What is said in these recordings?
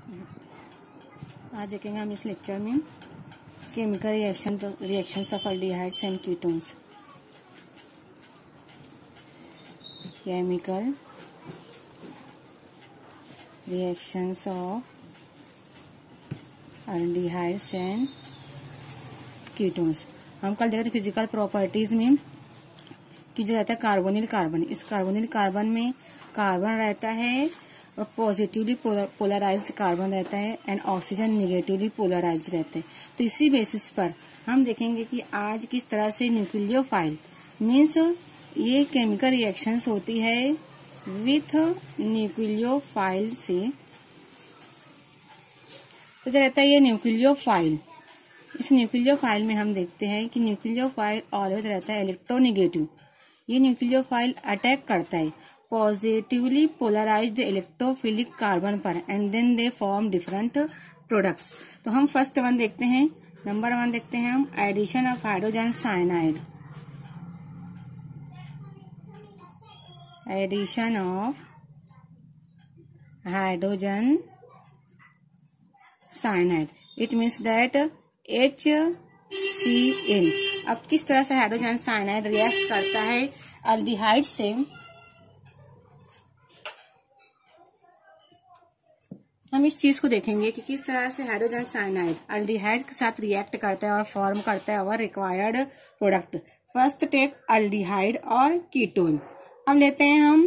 आज देखेंगे हम इस लेक्चर में chemical reactions of aldehydes and ketones. Chemical reactions of aldehydes and ketones. हम कल देख रहे थे फिजिकल प्रॉपर्टीज में कि जो रहता है कार्बोनिल कार्बन, इस कार्बोनिल कार्बन में कार्बन रहता है और पॉजिटिवली पोलराइज्ड कार्बन रहता है एंड ऑक्सीजन निगेटिवली पोलराइज्ड रहते हैं। तो इसी बेसिस पर हम देखेंगे कि आज किस तरह से न्यूक्लियोफाइल मीन्स ये केमिकल रिएक्शंस होती है विथ न्यूक्लियोफाइल से। तो जो रहता है ये न्यूक्लियोफाइल, इस न्यूक्लियोफाइल में हम देखते हैं कि न्यूक्लियोफाइल ऑलवेज रहता है इलेक्ट्रोनिगेटिव। ये न्यूक्लियोफाइल अटैक करता है पॉजिटिवली पोलराइज्ड इलेक्ट्रोफिलिक कार्बन पर and then they form different products. तो हम फर्स्ट वन देखते हैं, नंबर 1 देखते हैं हम addition of hydrogen cyanide. Addition of hydrogen cyanide, it means that HCl। अब किस तरह से हाइड्रोजन साइनाइड रिएक्ट करता है एल्डिहाइड से। हम इस चीज को देखेंगे कि किस तरह से हाइड्रोजन साइनाइड एल्डिहाइड के साथ रिएक्ट करता है और फॉर्म करता है और required product. First take aldehyde और कीटोन। अब लेते हैं हम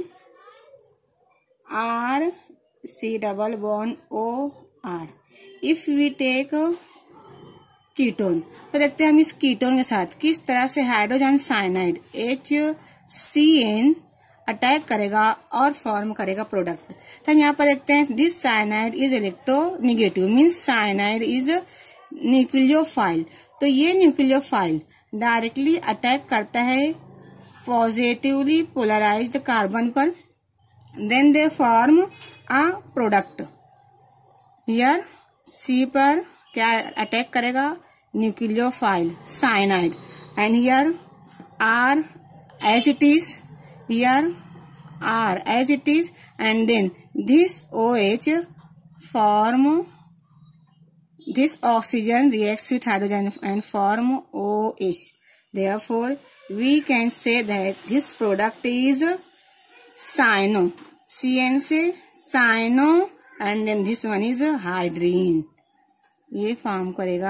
RC≡OR। If we take ketone, तो देखते हैं हम इस कीटोन के साथ किस तरह से हाइड्रोजन साइनाइड HCN अटैक करेगा और फॉर्म करेगा प्रोडक्ट। तो हम यहाँ पर देखते हैं this cyanide is electronegative means cyanide is nucleophile. तो ये न्यूक्लियोफाइल डायरेक्टली अटैक करता है पॉजिटिवली पोलराइज्ड कार्बन पर, then they form a product. Here C पर क्या अटैक करेगा nucleophile cyanide and here R as it is, here R as it is, and then this OH form, this oxygen reacts with hydrogen and form OH. Therefore, we can say that this product is cyano, CN से cyano, and then this one is hydrine. ये form करेगा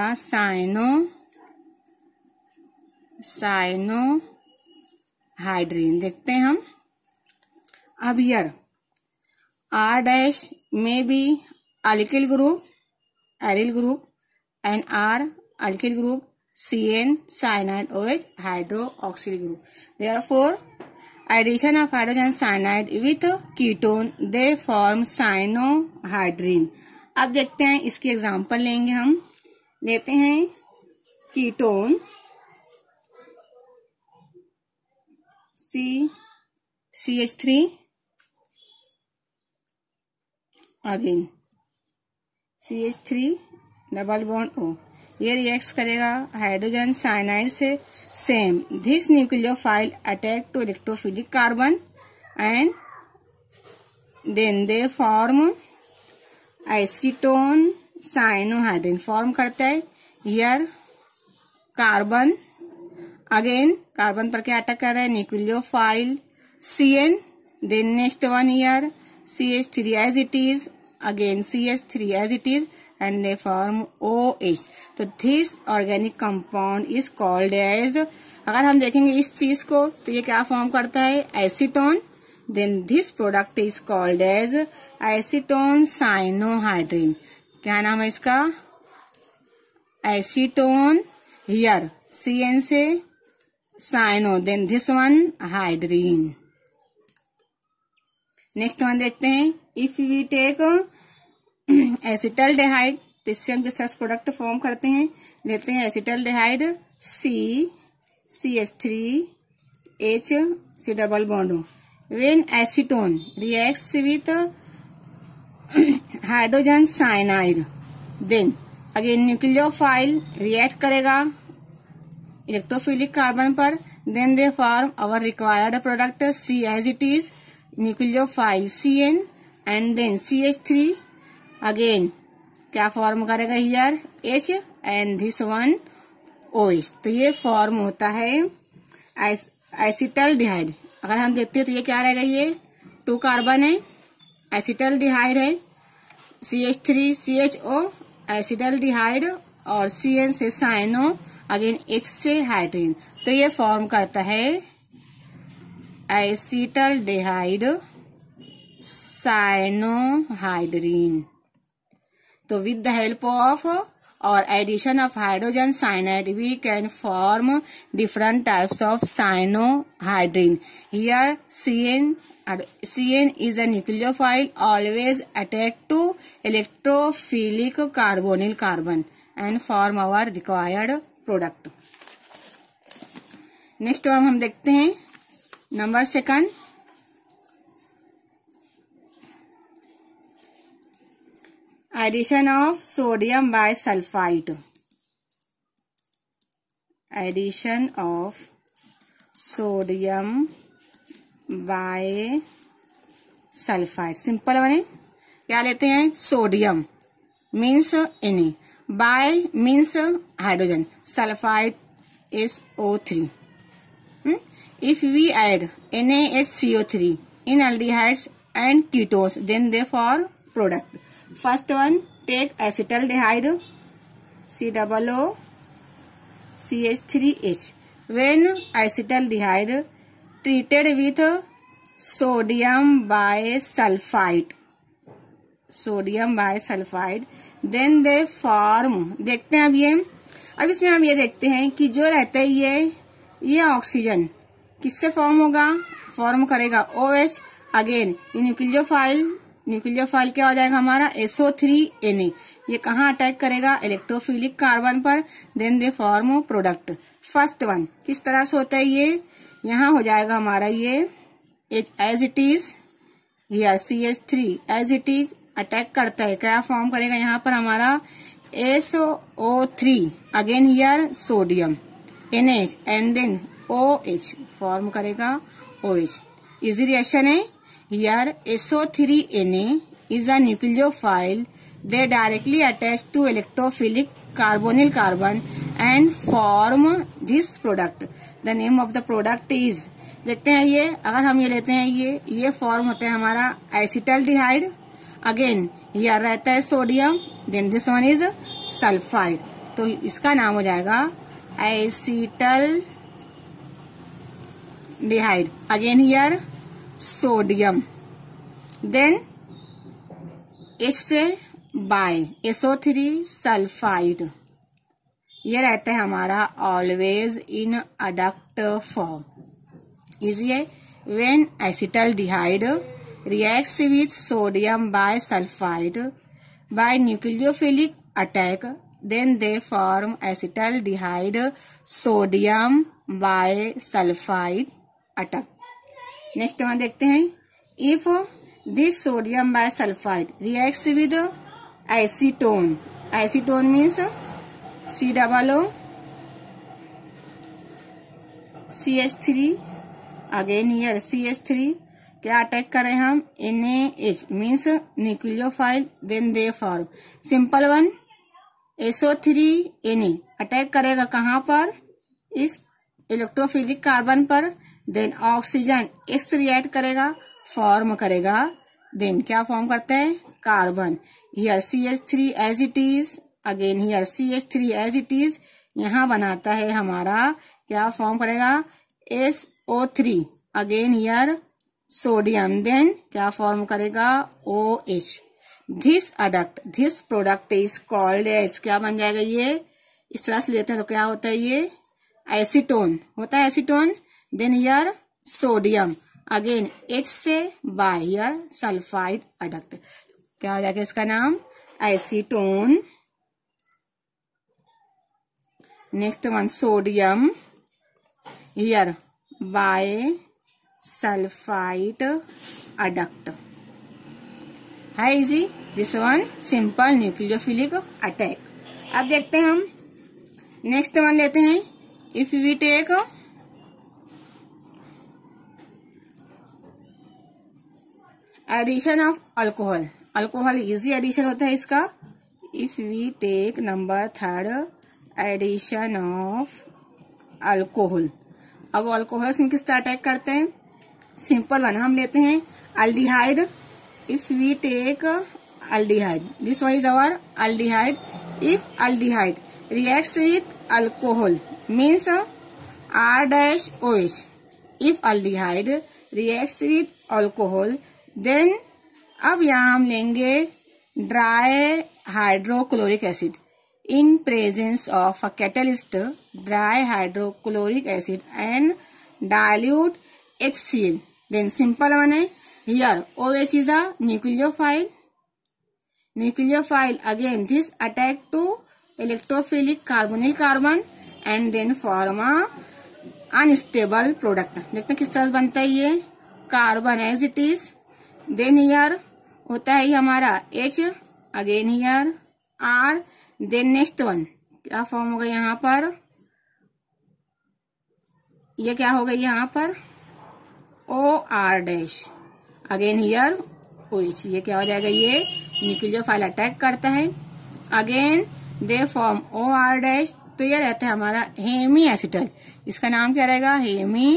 cyanohydrin. देखते हैं हम। अब here R' में be alkyl group, aryl group and R alkyl group, CN cyanide OH hydroxyl group. Therefore addition of hydrogen cyanide with ketone they form cyanohydrin. अब देखते हैं इसकी एग्जांपल लेंगे हम। लेते हैं ketone CH3 again CH3 double bond O। ये react करेगा हाइड्रोजन साइनाइड से same. This nucleophile attack to electrophilic carbon and then they form acetone cyanohydrin form करता है। हियर कार्बन, अगेन कार्बन पर क्या अटैक कर रहा है nucleophile CN, then next one here CH3 as it is, again CH3 as it is, and they form OH. तो this organic compound is called as, अगर हम देखेंगे इस चीज को तो ये क्या फॉर्म करता है acetone, then this product is called as acetone cyanohydrin. क्या नाम है इसका एसीटोन, हियर CN से cyano, then this one hydrin. Next one देखते हैं। इफ वी टेक एसिटल्डेहाइड, तो इससे हम किस तरह से प्रोडक्ट फॉर्म करते हैं। लेते हैं acetaldehyde CH3 double bond. When acetone reacts with hydrogen cyanide, then again nucleophile react करेगा इलेक्ट्रोफिलिक कार्बन पर, then they form our required product C as it is, nucleophile CN, and then CH3 again क्या form करेगा here H and this one OH। तो ये form होता है acetaldehyde. अगर हम देखते हैं तो ये क्या रहेगा, ये 2 कार्बन है, एसिटल्डिहाइड है, CH3 CHO एसिटल्डिहाइड और CN से साइनो, अगेन H से हाइड्रोजन। तो ये फॉर्म करता है एसिटल्डिहाइड साइनोहाइड्रीन। तो with the help of or addition of hydrogen cyanide we can form different types of cyanohydrin. Here CN is a nucleophile always attached to electrophilic carbonyl carbon and form our required product. Next हम देखते हैं number 2 addition of sodium bisulfite. Addition of sodium bisulfite simple बने, क्या लेते हैं, sodium means Na, bi means hydrogen, sulphide SO3. If we add NaHCO3 in aldehydes and ketones, then they form product. First one, take acetaldehyde COOCH3H. When acetaldehyde treated with sodium bisulfite, then they form, देखते हैं अब इसमें हम ये देखते हैं कि जो रहता है ये ऑक्सीजन किससे फॉर्म होगा, फॉर्म करेगा OH। अगेन न्यूक्लियोफाइल क्या हो जाएगा हमारा SO3Na। ये कहाँ अटैक करेगा, इलेक्ट्रोफिलिक कार्बन पर, then they form product. First one किस तरह से होता है, ये यहाँ हो जाएगा हमारा ये H as it is, here CH3 as it is attack करता है, क्या फॉर्म करेगा यहाँ पर हमारा SO3, again here sodium NH and then OH form करेगा OH। इजी रिएक्शन है। Here SO3Na is a nucleophile. They directly attach to electrophilic carbonyl carbon and form this product. The name of the product is, देखते हैं ये, अगर हम ये लेते हैं ये फॉर्म होता है हमारा एसिटल्डिहाइड। अगेन यहाँ रहता है sodium, then this one is sulphide, तो इसका नाम हो जाएगा acetaldehyde. Again here sodium, then H से बाय SO3 सल्फाइड, ये रहता है हमारा always in adduct form. Easy है। When acetaldehyde reacts with sodium bisulphide by nucleophilic attack, then they form acetaldehyde sodium bisulphide attack. Next one देखते हैं, if this sodium bisulphide reacts with acetone, acetone means COOCH3, again here CH3, क्या attack कर रहे हैं हम, NaH means nucleophile, then they form simple one SO3Na attack करेगा कहाँ पर, इस इलेक्ट्रोफिलिक कार्बन पर, देन ऑक्सीजन X रिएक्ट करेगा, फॉर्म करेगा, देन क्या फॉर्म करता है, carbon. Here CH3 as it is, again here CH3 as it is, यहाँ बनाता है हमारा, क्या फॉर्म करेगा, SO3, again here sodium, then क्या फॉर्म करेगा, OH। This product is called as, क्या बन जाएगा ये, इस तरह से लेते हैं तो क्या होता है, ये एसीटोन होता है, acetone, then here sodium, again H से बाय, हियर सल्फाइड अडक्ट, क्या हो जाएगा इसका नाम, acetone. Next one sodium, here bi sulphide adduct है, easy, this one simple nucleophilic attack. अब देखते हैं हम नेक्स्ट वन लेते हैं, if we take addition of alcohol, alcohol easy addition होता है इसका। If we take number third, addition of alcohol. अब अल्कोहल से किस तरह अटैक करते हैं? सिंपल वन हम लेते हैं aldehyde. If we take aldehyde, this one is our aldehyde. If aldehyde reacts with alcohol means R-OH। If aldehyde reacts with alcohol then, अब यहाँ हम लेंगे dry hydrochloric acid in presence of a catalyst, dry hydrochloric acid and dilute HCl. Then simple one है, here OH is a nucleophile. Nucleophile again this attack to electrophilic carbonyl carbon and then form a unstable product. देखते हैं किस तरह बनता है ये carbon as it is. Then here होता है ये हमारा H, again here R, then next one क्या फॉर्म हो गया यहाँ पर, ये क्या हो गई यहाँ पर OR-, अगेन हियर OH। ये क्या हो जाएगा, ये न्यूक्लियोफाइल अटैक करता है, अगेन दे फॉर्म OR-। तो ये रहता है हमारा हेमी एसिटल। इसका नाम क्या रहेगा, हेमी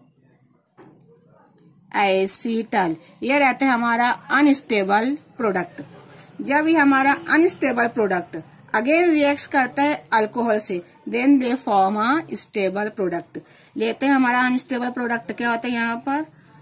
एसिटल। ये रहता है हमारा अनस्टेबल प्रोडक्ट। जब ये हमारा अनस्टेबल प्रोडक्ट अगेन रिएक्ट करता है अल्कोहल से, then they form a stable product. लेते हैं हमारा अनस्टेबल प्रोडक्ट क्या होता है यहाँ पर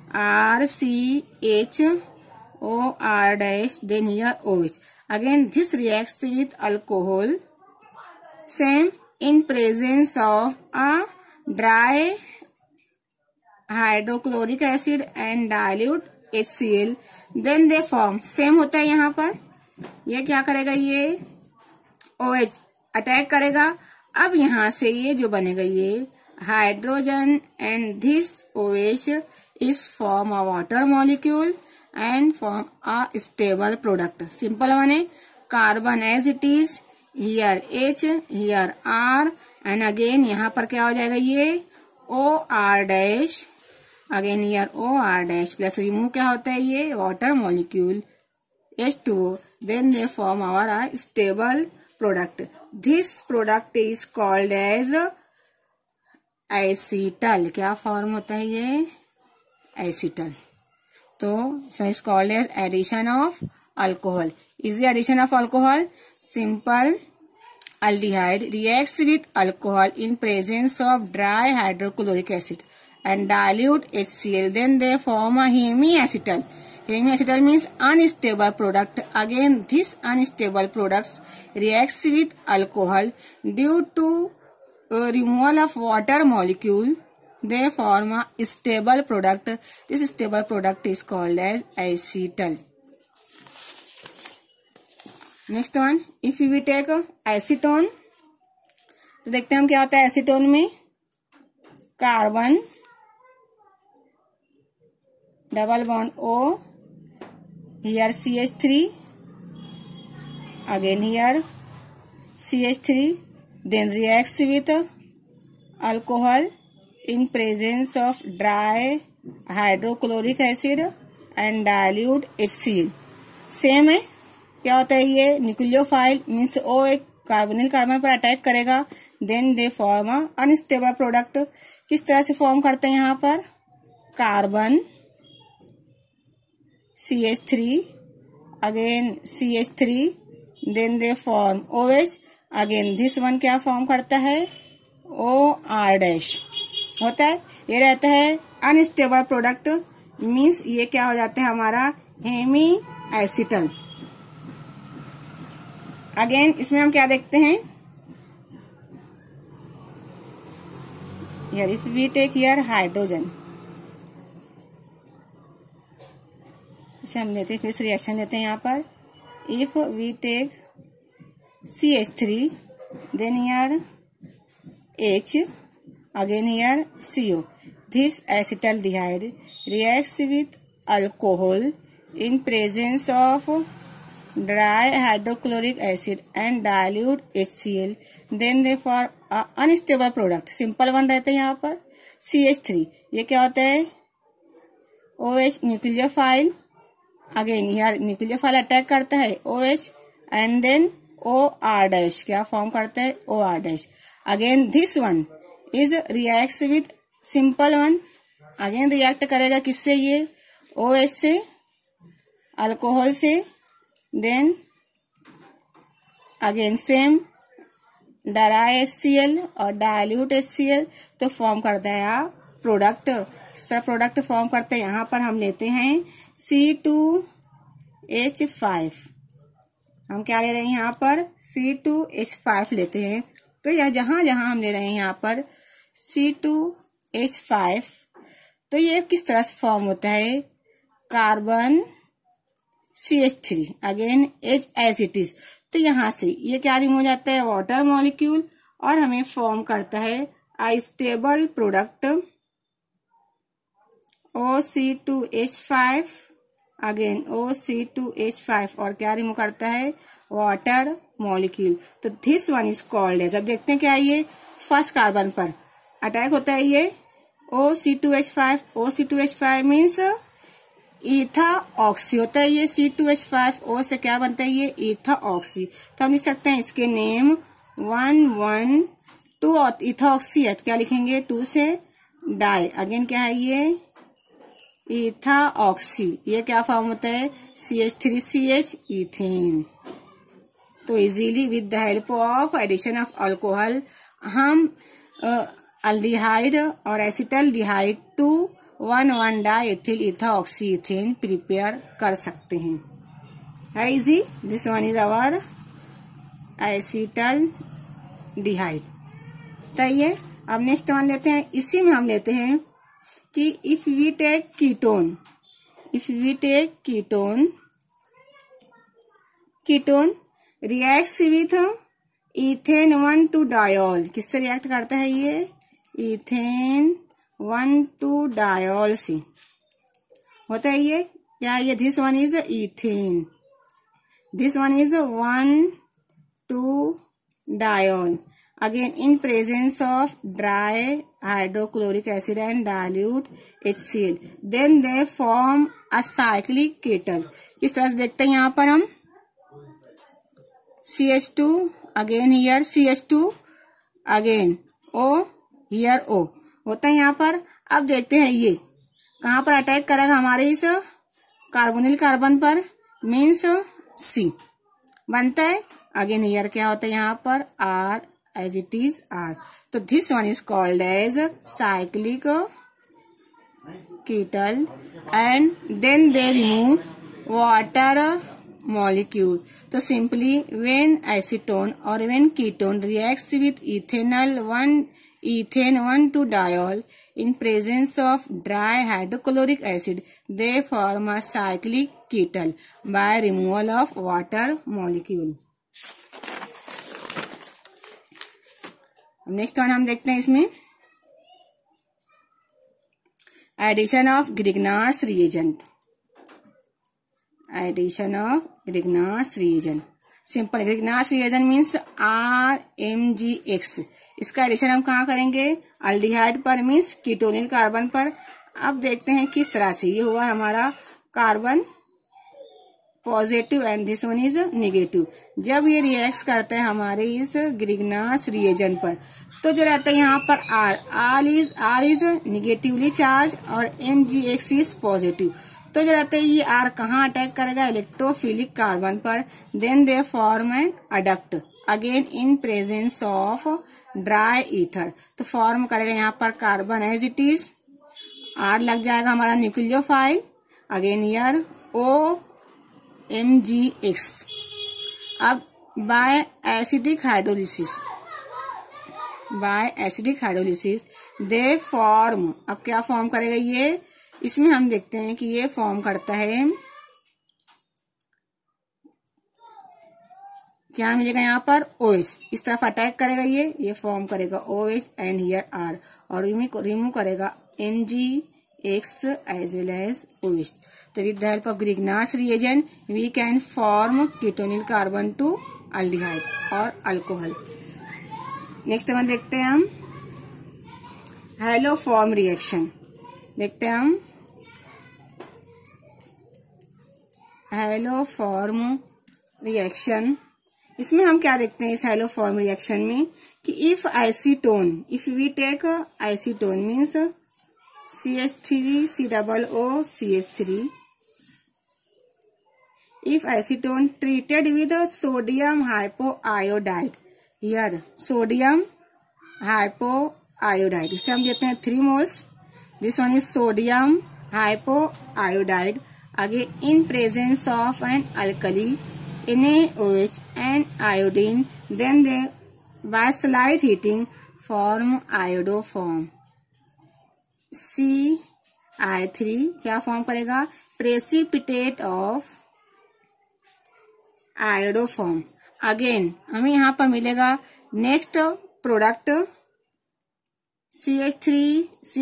RCHOR-, then here OH। Again this reacts with alcohol same in presence of a dry hydrochloric acid and dilute HCl, then they form, same होता है यहाँ पर। ये क्या करेगा, ये OH अटैक करेगा। अब यहाँ से ये जो बनेगा ये hydrogen and this OH is form a water molecule and form a stable product. Simple one है, carbon as it is, here H, here R and again यहाँ पर क्या हो जाएगा ये OR-, again here OR- plus remove क्या होता है ये water molecule H2O, then they form our stable product. This product is called as acetal. क्या फॉर्म होता है ये acetal। तो is called as addition of alcohol. Is the addition of alcohol, simple aldehyde reacts with alcohol in presence of dry hydrochloric acid and dilute HCl, then they form a hemiacetal. Hemiacetal means unstable product. Again this unstable products reacts with alcohol due to removal of water molecule, they form a stable product. This stable product is called as acetal. Next one, if we take acetone, तो देखते हैं हम क्या होता है acetone में, carbon double bond O, here CH3, again here CH3, then reacts with alcohol in presence of dry hydrochloric acid and dilute HCl। Same है, क्या होता है ये न्यूक्लियोफाइल मीन्स O एक कार्बोनिल कार्बन पर अटैक करेगा, then they form unstable product. किस तरह से फॉर्म करते हैं यहाँ पर, carbon CH3, again CH3, then they form OH, again this one क्या फॉर्म करता है OR- होता है। ये रहता है अनस्टेबल प्रोडक्ट मीन्स ये क्या हो जाता है हमारा हेमी एसिटल। अगेन इसमें हम क्या देखते हैं, here if we take here hydrogen, इसे हम लेते हैं, फिर रिएक्शन लेते हैं यहाँ पर, if we take CH3, then here H, again here CO, this acetaldehyde reacts with alcohol in presence of dry hydrochloric acid and dilute HCl, then they form unstable product। Simple one रहते हैं यहाँ पर CH3, ये क्या होता है OH nucleophile, again यार nucleophile attack करता है OH एंड देन OR-, क्या फॉर्म करता है OR-। Again this one is reacts with simple one, again react करेगा किससे, ये OH से, अल्कोहल से, then again same dry HCl और डाइल्यूट HCl, तो फॉर्म करता है यहाँ प्रोडक्ट। सब प्रोडक्ट फॉर्म करते हैं। यहाँ पर हम लेते हैं C2H5, हम क्या ले रहे हैं यहाँ पर C2H5 लेते हैं। तो यह जहां जहां हम ले रहे हैं यहाँ पर C2H5, तो ये किस तरह से फॉर्म होता है, carbon CH3 again H as it is, तो यहां से ये क्या रिमूव हो जाता है, वाटर मॉलिक्यूल, और हमें फॉर्म करता है stable product OC2H5 again OC2H5, और क्या रिमूव करता है, वाटर मॉलिक्यूल। तो this one is called as, अब देखते हैं क्या ये फर्स्ट कार्बन पर अटैक होता है, ये OC2H5, OC2H5 मीन्स ईथा ऑक्सी होता है, ये C2H5 O से क्या बनता है, ये ईथा ऑक्सी। तो हम लिख सकते हैं इसके नेम 1,1,2 ईथा ऑक्सी है, तो क्या लिखेंगे 2 से डाई, अगेन क्या है ये ईथा ऑक्सी, ये क्या फॉर्म होता है CH3CH इथेन। तो easily with the help of addition of alcohol हम अल्डिहाइड और acetaldehyde 2,1,1 di ethyl ethoxy ethane prepare कर सकते हैं। है easy, this one is our acetaldehyde. सही है। अब नेक्स्ट वन लेते हैं, इसी में हम लेते हैं कि if we take ketone, ketone reacts with ethane 1,2-डायोल, किससे रिएक्ट करता है ये, इथेन 1,2-डायोल से होता है ये, क्या ये this one is ethane, this one is 1,2-डायोल again in presence of dry hydrochloric acid and dilute HCl, then they form a cyclic ketal. किस तरह से देखते हैं यहाँ पर हम CH2 again here CH2 again O here O होता है यहाँ पर। अब देखते हैं ये कहाँ पर अटैक करेगा, हमारे इस कार्बोनिल कार्बन पर, मीन्स C बनता है। अगेन हियर क्या होता है यहाँ पर R as it is R, तो this one is called as cyclic ketal and then they remove water molecule. तो simply when acetone or when ketone reacts with ethane 1,2-diol in presence of dry hydrochloric acid, they form a cyclic kettle by removal of water molecule. Next one हम देखते हैं इसमें addition of Grignard's reagent, addition of Grignard's reagent. Simple Grignard's reagent means RMgX, इसका addition हम कहाँ करेंगे, aldehyde पर means कीटोनिल carbon पर। अब देखते हैं किस तरह से ये हुआ हमारा carbon positive and this one is negative. जब ये रिएक्ट करता है हमारे इस ग्रिग्नार्स रिएजेंट पर, तो जो रहता है यहाँ पर R इज निगेटिवली चार्ज और MgX इज पॉजिटिव। तो जो रहता है ये R कहाँ अटैक करेगा, इलेक्ट्रोफिलिक कार्बन पर, then they form an adduct again in presence of dry ether. तो फॉर्म करेगा यहाँ पर carbon as it is, R लग जाएगा हमारा न्यूक्लियोफाइल, अगेन ईयर OMgX। अब by acidic hydrolysis they form, अब क्या फॉर्म करेगा ये, इसमें हम देखते हैं कि ये फॉर्म करता है, क्या मिलेगा यहाँ पर OH, इस तरफ अटैक करेगा ये फॉर्म करेगा OH एंड हियर R, और रिमूव करेगा MgX as well as OH। तो with the help of Grignard's reagent we can form ketonyl carbon to aldehyde और अल्कोहल। नेक्स्ट वन देखते हैं हम हैलोफॉर्म रिएक्शन, देखते हैं हम हैलोफॉर्म रिएक्शन। इसमें हम क्या देखते हैं इस हैलोफॉर्म रिएक्शन में कि if acetone, if we take acetone means CH3 COO if acetone treated with sodium hypoiodide, here sodium hypoiodide, इसे हम देते हैं 3 moles. This one is sodium hypoiodide. Again, in presence of an alkali, NaOH and iodine, then they by slight heating form iodoform. CI3 क्या form करेगा? Precipitate of iodoform. Again हमें यहाँ पर मिलेगा next product CH3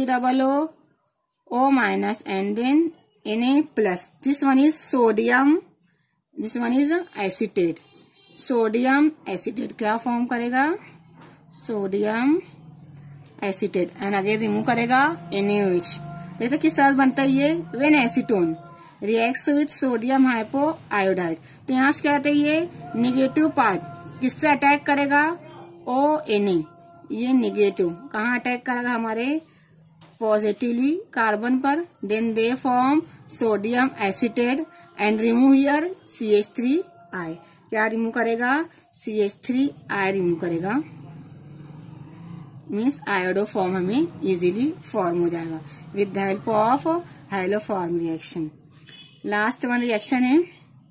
COO minus and then Na plus. This one is sodium, this one is acetate. Sodium acetate क्या form करेगा? Sodium acetate and again remove करेगा NaOH. देखते किस तरह बनता है ये? When acetone reacts with sodium hypoiodide. तो यहाँ से क्या आता है? ये निगेटिव पार्ट किससे अटैक करेगा? ONA. ये निगेटिव कहाँ अटैक करेगा? हमारे पॉजिटिवली कार्बन पर. Then they form sodium acetate and remove here CH3I. क्या रिमूव करेगा? CH3I रिमूव करेगा. मीन्स आयोडोफॉर्म हमें इजीली फॉर्म हो जाएगा with the help of haloform reaction. Last one reaction है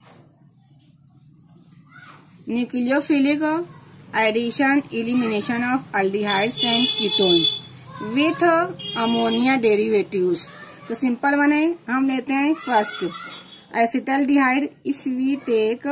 nucleophilic addition elimination of aldehydes and ketone with ammonia derivatives. तो simple one है, हम लेते हैं first acetaldehyde. If we take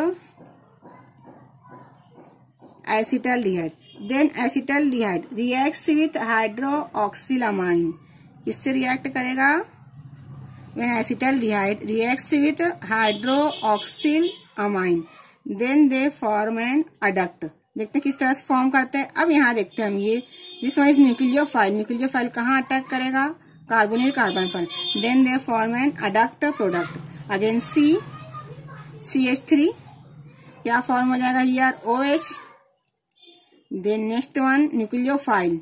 acetaldehyde, then acetaldehyde reacts with hydroxylamine. किससे react करेगा? When acetaldehyde reacts with hydroxylamine then they form an adduct. देखते हैं किस तरह से फॉर्म करते हैं. अब यहाँ देखते हैं हम ये this one is nucleophile. Nucleophile कहाँ अटैक करेगा? कार्बोनिल कार्बन पर. Then they form an adduct product. Again CH3 क्या फॉर्म हो जाएगा? Here OH. Then next one nucleophile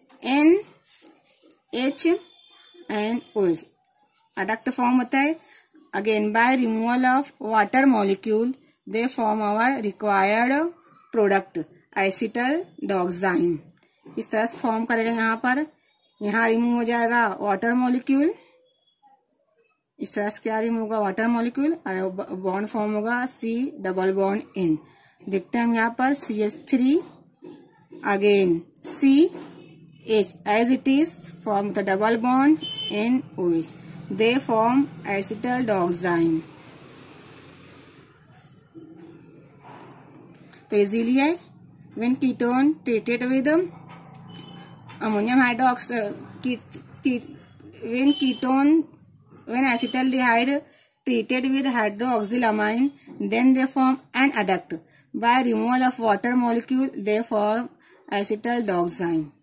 NH and OH. Adduct form होता है. Again by removal of water molecule they form our required product acetaldehyde. इस तरह से form करेगा. यहाँ पर यहाँ रिमूव हो जाएगा वाटर मॉलिक्यूल. इस तरह से क्या रिमूव होगा? वाटर मॉलिक्यूल और बॉन्ड फॉर्म होगा C डबल बॉन्ड N. देखते हैं हम यहाँ पर CH3 again CH as it is form the double bond NOH. They form acetaldehyde. तो इजीली है. when ketone treated with ammonium hydroxide, when acetaldehyde treated with hydroxylamine, then they form an adduct. By removal of water molecule, they form acetaldehyde.